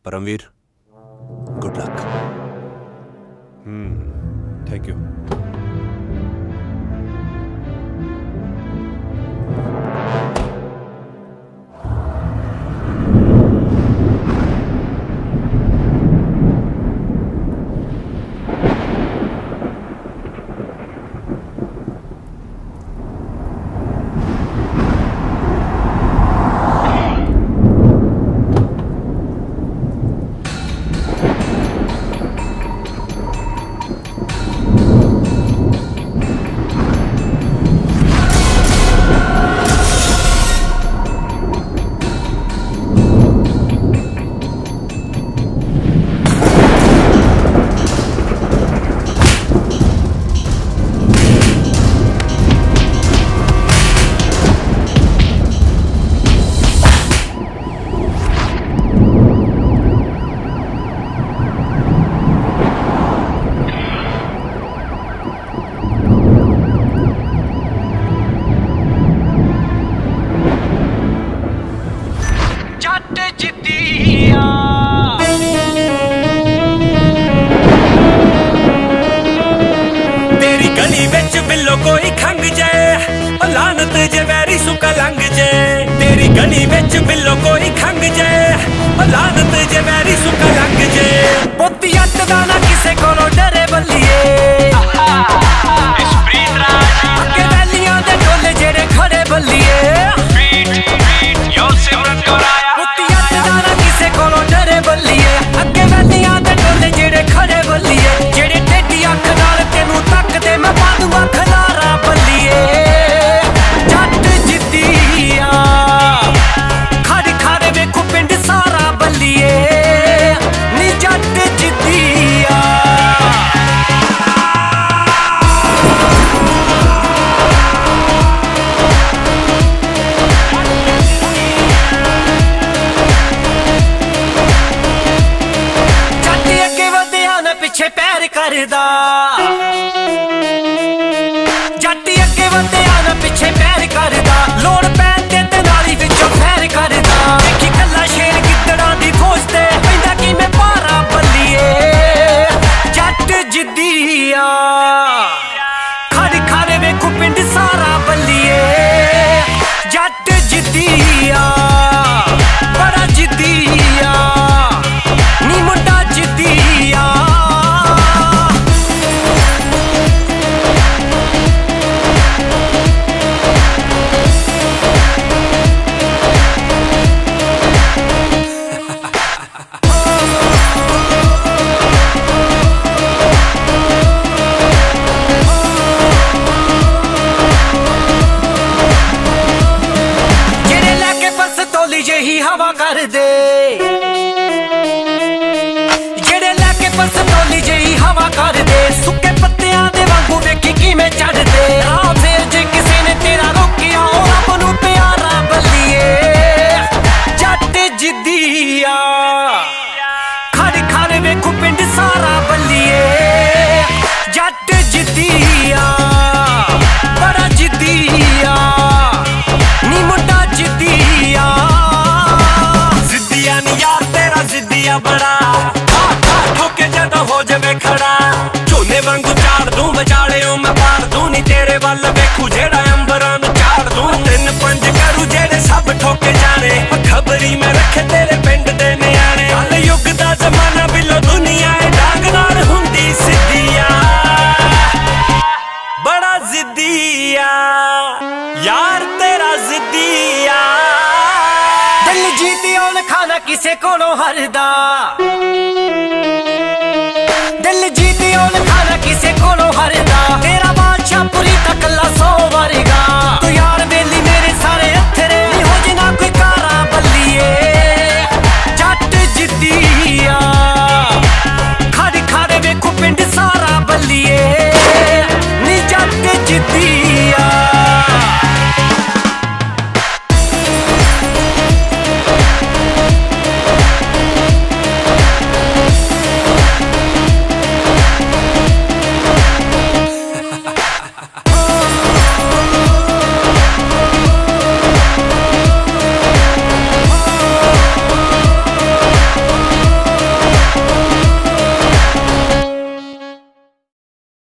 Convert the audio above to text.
Paramvir, good luck. Thank you. कोई खंग जाए लानत जे वैरी सुका लंग जाए, तेरी गली विच बिल्लो कोई खंग जाए लानत जे वैरी सुका लंग जाए। पुत्ती अट दा ना किसे कोलों डरे बल्लिए, अगे वैलियां दे ढोले जेड़े खड़े बल्लिए। पुत्ती अट दा ना किसे कोलों डरे बल्लिए, अगे वैलियां दे ढोले जेड़े खड़े बल्लिए। जेड़े टेढ़ी अख नाल तेनू तकदे मैं पा दूंगा खलारा बल्लिए। जट जिद्दिया खड़ खड़ वेखो पिंड सारा बल्लिए, नी जट जिद्दिया। जट अगे वधिया ना पिछे पैर करदा, जट अगे वधिया ना पिछे पैर करदा। लोड़ पैन ते नाली विचों फैर करदा। देखी कल्ला शेर गिद्दड़ां दी फौज ते पैंदा किवें पारा बल्लिए। जट जिद्दिया खड़ खड़ वेखो पिंड सारा बल्लिए। जट जिद्दिया बड़ा जिद्दिया, नी मुंडा जिद्दिया। जेही हवा कर दे, जेड़े लैके पसतौली जेही हवा कर दे। सुके पत्तियां दे वांगू वेखी किवें चढ़ दे। राह फेर जे किसे ने तेरा रोकिया ओ रब नू प्यारा बल्लिए। जट जिद्दिया खड़ खड़ वेखो पिंड सारा बल्लिए। जट जिद्दिया बड़ा जिद्दिया, नी मुंडा जिद्दिया। यार तेरा जिद्दिया बड़ा ठोके जदा हो जावे खड़ा। झोले वांगू चाड़ दूं बचाले ओ मैं पार दूं, नी तेरे वल वेखू जेड़ा अंबरां नू चाड़ दूं। 3-5 करू जेड़े सब ठोके जाने, खबरी में रखे तेरे पिंड दे न्याणे। कल युग दा जमाना बिल्लो दुनिया ए डांग नाल हुंदी सिद्धिया। बड़ा जिद्दिया यार तेरा जिद्दिया। दिल जीती ओन खाना किसे कोलों हरदा, दिल जीती ओन खाना किसे कोलों हरदा। तेरा बादशाह पुरी तकला 100 वर्गा।